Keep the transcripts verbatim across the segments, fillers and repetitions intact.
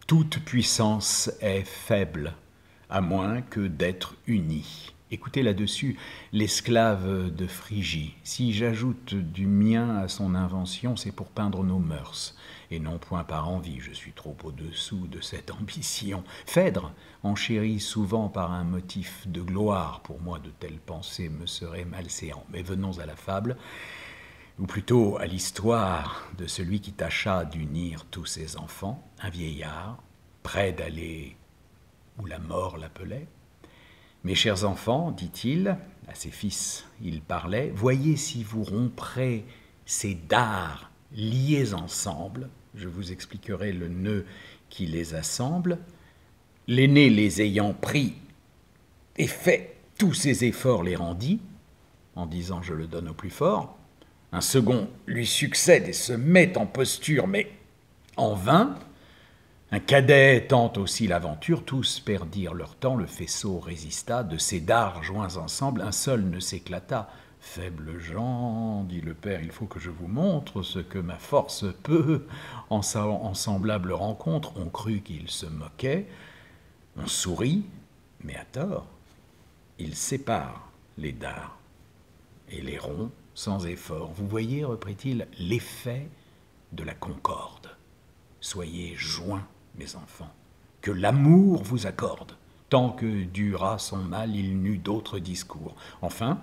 Toute puissance est faible, à moins que d'être unie. Écoutez là-dessus l'esclave de Phrygie. Si j'ajoute du mien à son invention, c'est pour peindre nos mœurs, et non point par envie, je suis trop au-dessous de cette ambition. Phèdre, enchéri souvent par un motif de gloire, pour moi de telles pensées me seraient malséants. Mais venons à la fable, ou plutôt à l'histoire de celui qui tâcha d'unir tous ses enfants, un vieillard, près d'aller où la mort l'appelait. « Mes chers enfants, dit-il, à ses fils il parlait, voyez si vous romprez ces dards liés ensemble, je vous expliquerai le nœud qui les assemble, l'aîné les ayant pris et fait tous ses efforts les rendit, en disant je le donne au plus fort, un second lui succède et se met en posture, mais en vain. Un cadet tente aussi l'aventure, tous perdirent leur temps, le faisceau résista, de ces dards joints ensemble, un seul ne s'éclata. Faibles gens, dit le père, il faut que je vous montre ce que ma force peut. En, en semblable rencontre, on crut qu'il se moquait, on sourit, mais à tort. Il sépare les dards et les rompt sans effort. Vous voyez, reprit-il, l'effet de la concorde. Soyez joints, mes enfants, que l'amour vous accorde. Tant que dura son mal, il n'eut d'autre discours. Enfin,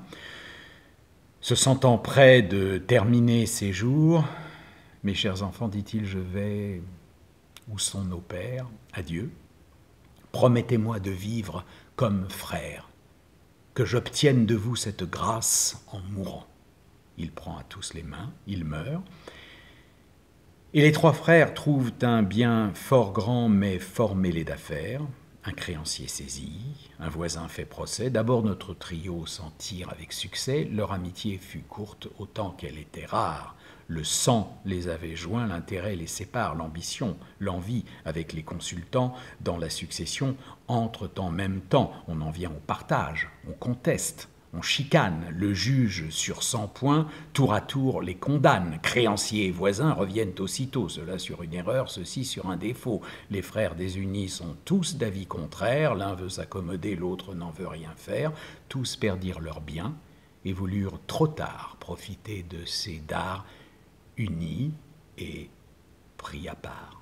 se sentant près de terminer ses jours, mes chers enfants, dit-il, je vais où sont nos pères, adieu. Promettez-moi de vivre comme frères, que j'obtienne de vous cette grâce en mourant. Il prend à tous les mains, il meurt. Et les trois frères trouvent un bien fort grand mais fort mêlé d'affaires. Un créancier saisi, un voisin fait procès. D'abord notre trio s'en tire avec succès. Leur amitié fut courte autant qu'elle était rare. Le sang les avait joints, l'intérêt les sépare, l'ambition, l'envie avec les consultants dans la succession entrent en même temps. On en vient au partage, on conteste. On chicane, le juge sur cent points, tour à tour les condamne. Créanciers et voisins reviennent aussitôt, cela sur une erreur, ceci sur un défaut. Les frères désunis sont tous d'avis contraires, l'un veut s'accommoder, l'autre n'en veut rien faire. Tous perdirent leurs biens et voulurent trop tard profiter de ces dards unis et pris à part.